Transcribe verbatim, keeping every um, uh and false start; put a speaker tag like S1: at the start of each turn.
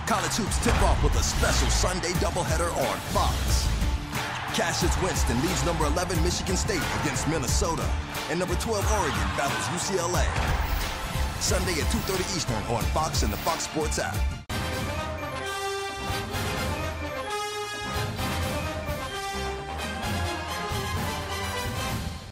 S1: College hoops tip off with a special Sunday doubleheader on Fox. Cassius Winston leads number eleven Michigan State against Minnesota, and number twelve Oregon battles U C L A. Sunday at two thirty Eastern on Fox and the Fox Sports app.